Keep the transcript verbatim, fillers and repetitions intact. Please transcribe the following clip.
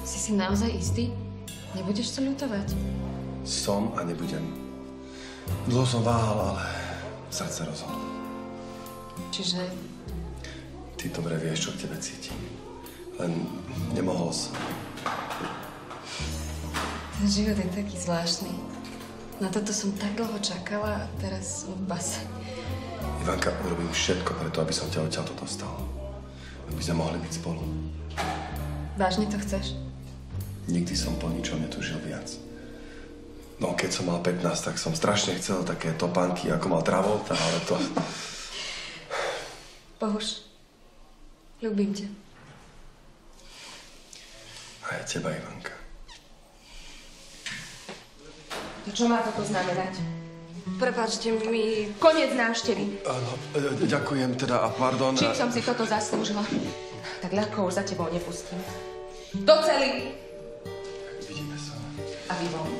Si si naozaj istý? Nebudeš to ľutovať? Som a nebudem. Dlho som váhal, ale srdce rozhodlo. Čiže... Ty dobre vieš, čo k tebe cítim. Len nemohol som. Ten život je taký zvláštny. Na toto som tak dlho čakala a teraz som v base. Ivanka, urobím všetko preto, aby som ťa odtiaľto dostal. Aby sme mohli byť spolu. Vážne to chceš? Nikdy som po ničom netúžil viac. No, keď som mal pätnásť, tak som strašne chcel také topánky, ako mal Travolta, ale to... Bohuž, ľúbim ťa. A ja teba, Ivanka. To čo má toto znamenať? Prepáčte mi... Koniec návštevy. Áno, e, ďakujem teda a pardon. Čím som si toto zaslúžila, tak ľahko už za tebou nepustím. Do cely! Vidíme sa. A vy von.